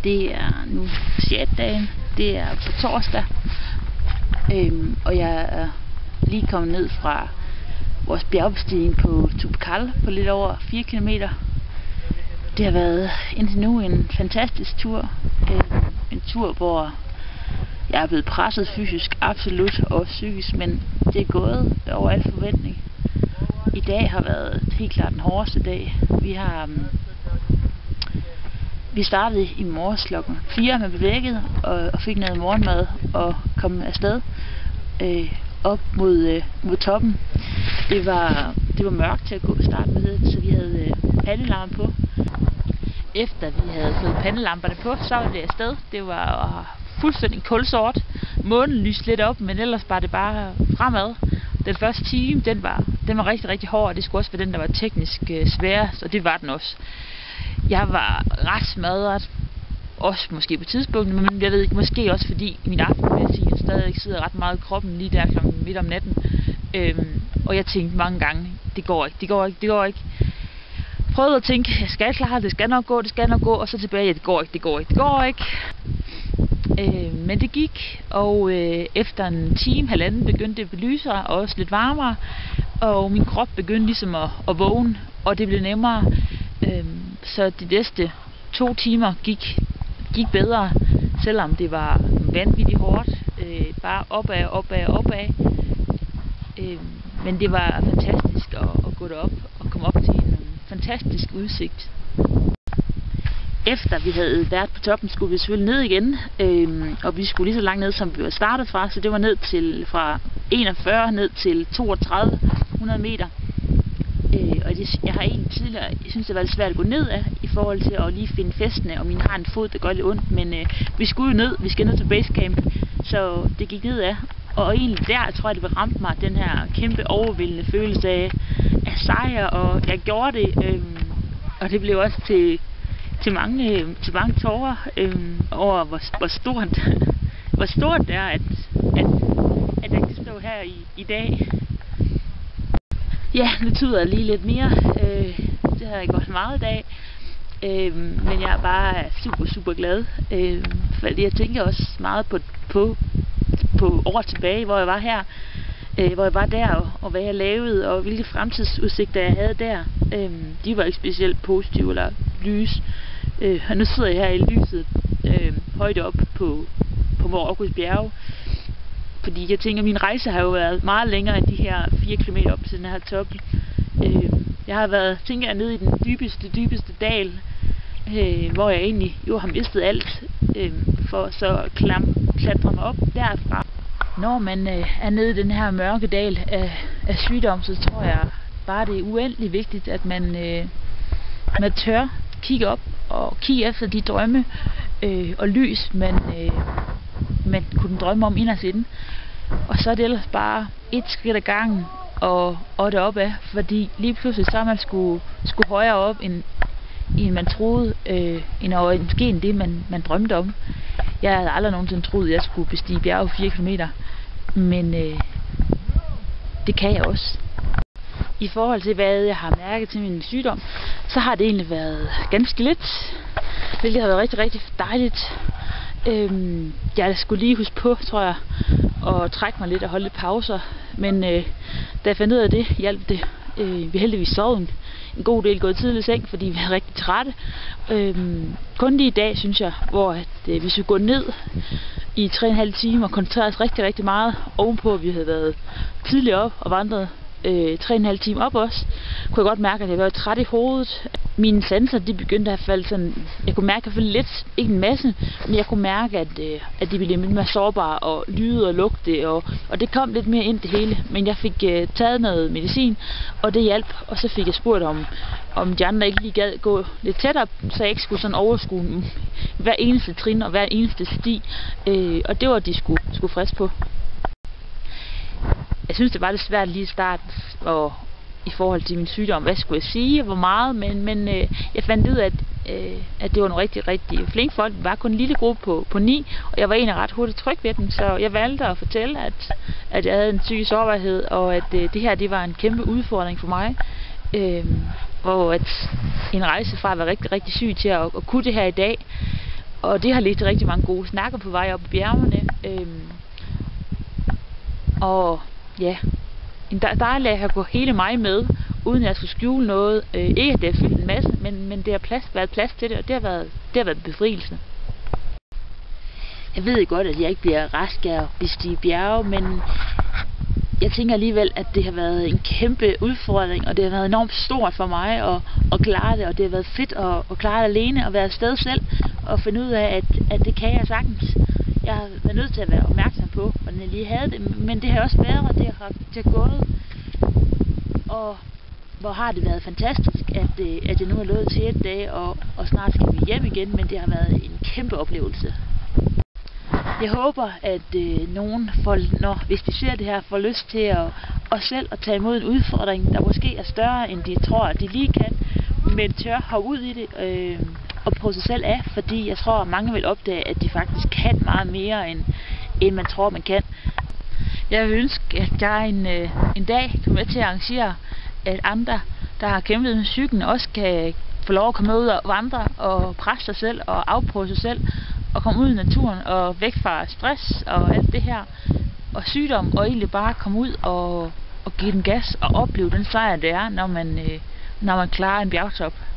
Det er nu 6. dagen. Det er på torsdag. Og jeg er lige kommet ned fra vores bjergbestigning på Tubekal på lidt over 4 km. Det har været indtil nu en fantastisk tur. En tur, hvor jeg er blevet presset fysisk, absolut, og psykisk, men det er gået over al forventning. I dag har været helt klart den hårdeste dag. Vi startede i morges klokken 4 med bevæget og fik noget morgenmad og kom afsted op mod toppen. Det var mørkt til at gå starte med, så vi havde pandelamper på. Efter vi havde fået pandelamperne på, så var det afsted. Det var fuldstændig kulsort. Månen lyste lidt op, men ellers var det bare fremad. Den første time, den var rigtig, rigtig hård, og det skulle også være den, der var teknisk sværest, og det var den også. Jeg var ret smadret, også måske på tidspunktet, men jeg ved ikke, måske også fordi min aftenmedicin stadig sidder ret meget i kroppen lige der klokken midt om natten. Og jeg tænkte mange gange, det går ikke. Prøvede at tænke, jeg skal klare det, skal nok gå, og så tilbage, ja, det går ikke. Men det gik, og efter en time, halvanden, begyndte det at belyse og også lidt varmere, og min krop begyndte ligesom at vågne, og det blev nemmere. Så de næste 2 timer gik bedre, selvom det var vanvittigt hårdt, bare opad. Men det var fantastisk at gå derop og komme op til en fantastisk udsigt. Efter vi havde været på toppen, skulle vi selvfølgelig ned igen, og vi skulle lige så langt ned, som vi var startet fra, så det var ned til fra 41 ned til 3200 meter. Og jeg har egentlig tidligere, jeg synes det var lidt svært at gå ned af, i forhold til at lige finde fæstene, og min har en fod, der gør lidt ondt, men vi skulle jo ned, vi skal ned til basecamp, så det gik ned af. Og egentlig der, tror jeg, det ramte mig, den her kæmpe overvældende følelse af sejr, og jeg gjorde det, og det blev også til mange tårer over, hvor stort det er, at jeg kan stå her i dag. Ja, nu tyder jeg lige lidt mere. Det har jeg gjort meget i dag. Men jeg er bare super glad. Fordi jeg tænker også meget på år tilbage, hvor jeg var her. Hvor jeg var der, og hvad jeg lavede, og hvilke fremtidsudsigter jeg havde der. De var ikke specielt positive eller lys. Og nu sidder jeg her i lyset højt op på Aarhus bjerge. Fordi jeg tænker, at min rejse har jo været meget længere end de her 4 km op til den her top. Jeg har været, tænker jeg, nede i den dybeste dal, hvor jeg egentlig jo har mistet alt, for så at klatre mig op derfra. Når man er nede i den her mørke dal af sygdom, så tror jeg bare, det er uendelig vigtigt, at man tør kigge op og kigge efter de drømme og lys, man kunne drømme om inderst inde. Og så er det ellers bare et skridt ad gangen og deroppe af, fordi lige pludselig så er man skulle højere op end man troede, end måske end det man drømte om. Jeg havde aldrig nogensinde troet, at jeg skulle bestige bjerge 4 km, men det kan jeg også. I forhold til hvad jeg har mærket til min sygdom, så har det egentlig været ganske lidt, hvilket har været rigtig, rigtig dejligt. Jeg skulle lige huske på, tror jeg, at trække mig lidt og holde lidt pauser, men da jeg fandt ud af det, hjalp det. Vi heldigvis sov en god del, gået tidligt i seng, fordi vi er rigtig trætte. Kun lige i dag, synes jeg, hvor hvis vi går ned i 3,5 timer og koncentrerer os rigtig, rigtig meget ovenpå, at vi havde været tidligt op og vandret 3,5 timer op også, kunne jeg godt mærke, at jeg var træt i hovedet. Mine sanser, de begyndte at falde sådan, jeg kunne mærke lidt, ikke en masse, men jeg kunne mærke, at de blev lidt mere sårbare og lyde og lugte, og det kom lidt mere ind det hele. Men jeg fik taget noget medicin, og det hjalp, og så fik jeg spurgt om de andre ikke lige gad gå lidt tættere, så jeg ikke skulle sådan overskue hver eneste trin og hver eneste sti, og det var de skulle frisk på. Jeg synes, det var lidt svært lige i starten, og i forhold til min sygdom, hvad skulle jeg sige, hvor meget, men jeg fandt ud af, at det var nogle rigtig, rigtig flinke folk. Vi var kun en lille gruppe på 9, og jeg var egentlig ret hurtigt tryg ved dem, så jeg valgte at fortælle, at jeg havde en psykisk sårbarhed, og at det her, det var en kæmpe udfordring for mig, og at en rejse fra at være rigtig, rigtig syg til at kunne det her i dag, Og det har ledt til rigtig mange gode snakker på vej op i bjergene. Og ja, der lader jeg gå hele mig med, uden jeg skulle skjule noget. Ikke at det har fyldt en masse, men det har været plads til det, og det har været befrielse. Jeg ved godt, at jeg ikke bliver rask af at bestige bjerge, men jeg tænker alligevel, at det har været en kæmpe udfordring, og det har været enormt stort for mig at klare det, og det har været fedt at klare det alene, og være afsted selv, og finde ud af, at det kan jeg sagtens. Jeg har været nødt til at være opmærksom på, hvordan jeg lige havde det, men det har også været, og det har gået. Og hvor har det været fantastisk, at jeg nu er løbet til et dag, og snart skal vi hjem igen, men det har været en kæmpe oplevelse. Jeg håber, at nogen, hvis de ser det her, får lyst til at selv at tage imod en udfordring, der måske er større, end de tror, at de lige kan, men tør hoppe ud i det og prøve sig selv af, fordi jeg tror, at mange vil opdage, at de faktisk kan meget mere, end man tror, man kan. Jeg vil ønske, at jeg en dag kan med til at arrangere, at andre, der har kæmpet med cyklen, også kan få lov at komme ud og vandre og presse sig selv og afprøve sig selv og komme ud i naturen og væk fra stress og alt det her og sygdom, og egentlig bare komme ud og give den gas og opleve den sejr, det er, når man klarer en bjergtop.